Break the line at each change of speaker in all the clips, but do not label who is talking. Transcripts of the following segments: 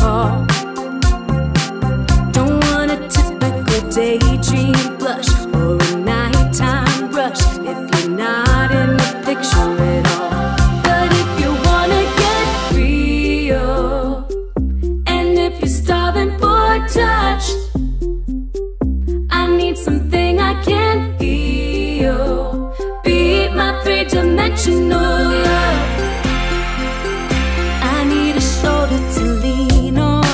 call. Don't want a typical daydream blush or a nighttime rush if you're not in the picture at all. But if you wanna get real, and if you're starving for touch, I need something I can feel. Be my three-dimensional love. I need a shoulder to lean on.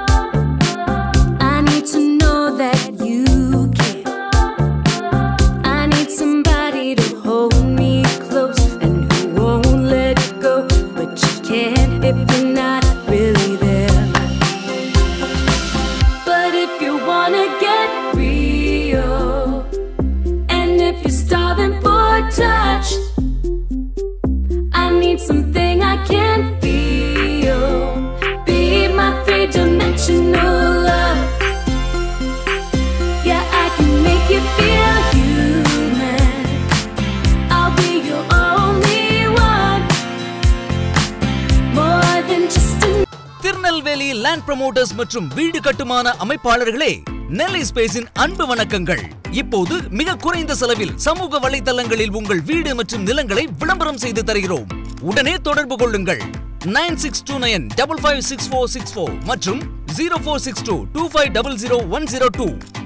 I need to know that you care. I need somebody to hold me close and who won't let go. But you can't if you're not really there. But if you wanna get real, and if you're starving for touch, I need something I can feel. Be my three-dimensional love. Yeah, I can make you feel human. I'll be your only one. More than just a
Tirunelveli land promoters மற்றும் வீடு கட்டுமான அமைப்பாளர்களே, நெல்லை ஸ்பேஸின் அன்பு வணக்கங்கள். இப்போது மிக குறைந்த செலவில் சமூக வலைத்தளங்களில் உங்கள் வீடு மற்றும் நிலங்களை விளம்பரம் செய்து தருகிறோம். உடனே தொடர்பு கொள்ளுங்கள் 9629556464 மற்றும் 046225000102.